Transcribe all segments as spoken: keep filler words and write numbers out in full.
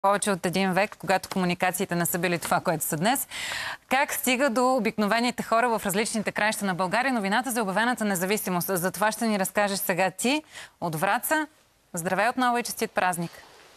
повече от един век, когато комуникациите не са били това, което са днес. Как стига до обикновените хора в различните краища на България новината за обявената независимост? За това ще ни разкажеш сега ти от Враца. Здравей отново и честит празник!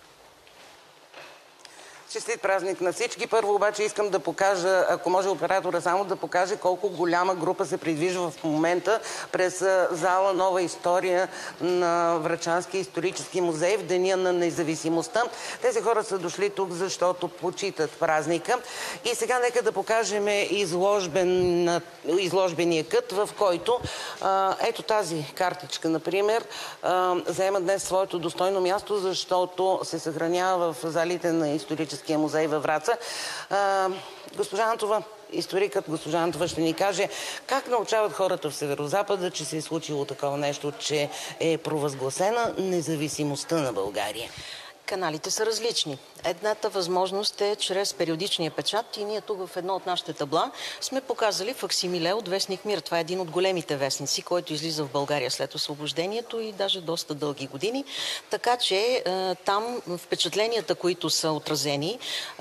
Честит празник на всички. Първо обаче искам да покажа, ако може оператора само да покаже колко голяма група се придвижва в момента през зала Нова история на Врачанския исторически музей в Деня на независимостта. Тези хора са дошли тук, защото почитат празника. И сега нека да покажем изложбен, изложбения кът, в който а, ето тази картичка, например, а, заема днес своето достойно място, защото се съхранява в залите на исторически музей във Враца. А, госпожа Антова, историкът госпожа Антова ще ни каже как научават хората в Северозапада, че се е случило такова нещо, че е провъзгласена независимостта на България. Каналите са различни. Едната възможност е чрез периодичния печат и ние тук в едно от нашите табла сме показали факсимиле от вестник Мир. Това е един от големите вестници, който излиза в България след освобождението и даже доста дълги години. Така че там впечатленията, които са отразени,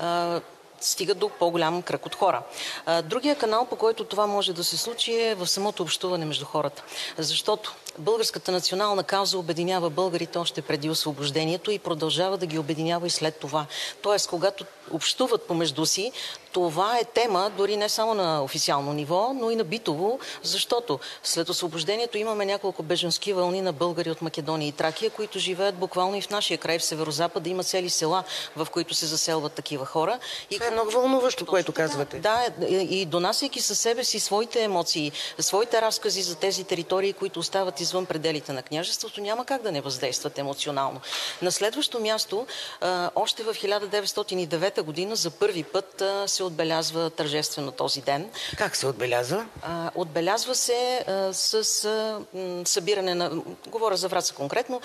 стига до по-голям кръг от хора. Другия канал, по който това може да се случи, е в самото общуване между хората. Защото българската национална кауза обединява българите още преди освобождението и продължава да ги обединява и след това. Тоест, когато общуват помежду си, това е тема дори не само на официално ниво, но и на битово, защото след освобождението имаме няколко бежански вълни на българи от Македония и Тракия, които живеят буквално и в нашия край, в Северозапада. Има цели села, в които се заселват такива хора. И това е много вълнуващо, което казвате. Да, и донасяйки със себе си своите емоции, своите разкази за тези територии, които остават извън пределите на княжеството, няма как да не въздействат емоционално. На следващо място, още в хиляда деветстотин и девета година за първи път се отбелязва тържествено този ден. Как се отбелязва? Отбелязва се с събиране на, говоря за Враца конкретно,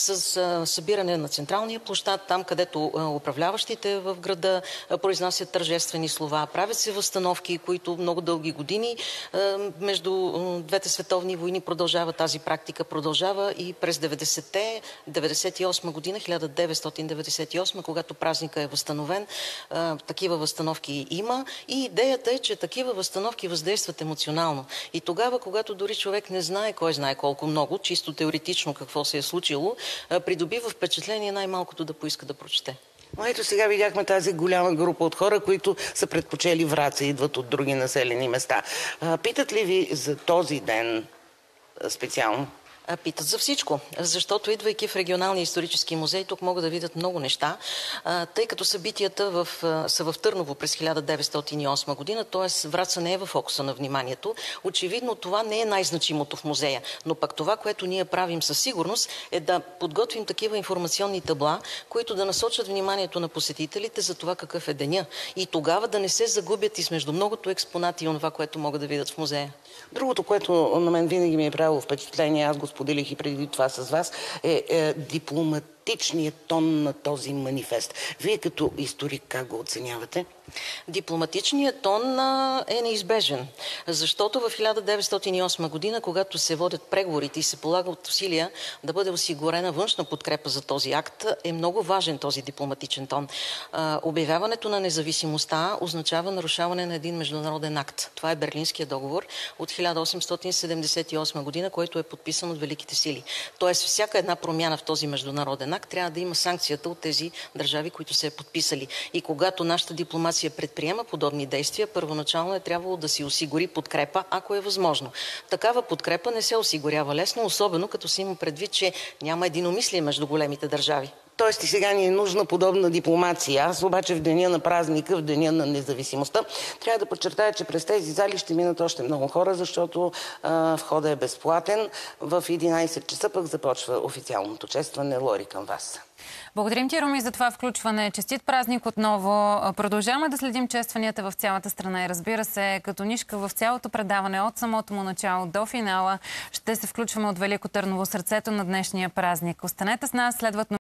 с събиране на централния площад, там където управляващите в града произнасят тържествени слова, правят се възстановки, които много дълги години между двете световни войни продължава тази практика, продължава и през деветдесетте, деветдесет и осма година, хиляда деветстотин деветдесет и осма, когато празника е възстановен, такива възстановки има и идеята е, че такива възстановки въздействат емоционално. И тогава, когато дори човек не знае кой знае колко много, чисто теоретично какво се е случило, придобива впечатление най-малкото да поиска да прочете. Но ето сега видяхме тази голяма група от хора, които са предпочели Враца, идват от други населени места. Питат ли ви за този ден специално? Питат за всичко, защото идвайки в регионалния исторически музей, тук могат да видят много неща, тъй като събитията в, са в Търново през хиляда деветстотин и осма година, т.е. Враца не е в фокуса на вниманието. Очевидно това не е най-значимото в музея, но пък това, което ние правим със сигурност, е да подготвим такива информационни табла, които да насочат вниманието на посетителите за това какъв е деня и тогава да не се загубят измежду многото експонати и това, което могат да видят в музея. Другото, което на мен винаги ми е правило впечатление, аз го споделих и преди това с вас, е, е дипломатичният тон на този манифест. Вие като историк как го оценявате? Дипломатичният тон е неизбежен, защото в хиляда деветстотин и осма година, когато се водят преговорите и се полагат усилия да бъде осигурена външна подкрепа за този акт, е много важен този дипломатичен тон. Обявяването на независимостта означава нарушаване на един международен акт. Това е Берлинския договор от хиляда осемстотин седемдесет и осма година, който е подписан от Великите сили. Тоест, всяка една промяна в този международен акт трябва да има санкцията от тези държави, които се е подписали. И когато нашата дипломация предприема подобни действия, първоначално е трябвало да си осигури подкрепа, ако е възможно. Такава подкрепа не се осигурява лесно, особено като се има предвид, че няма единомислие между големите държави. Тоест и сега ни е нужна подобна дипломация. Аз обаче в деня на празника, в деня на независимостта, трябва да подчертая, че през тези зали ще минат още много хора, защото а, входът е безплатен. В единайсет часа пък започва официалното честване. Лори, към вас. Благодарим ти, Руми, за това включване. Честит празник отново. Продължаваме да следим честванията в цялата страна и разбира се, като нишка в цялото предаване от самото му начало до финала ще се включваме от Велико Търново, сърцето на днешния празник. Останете с нас, следват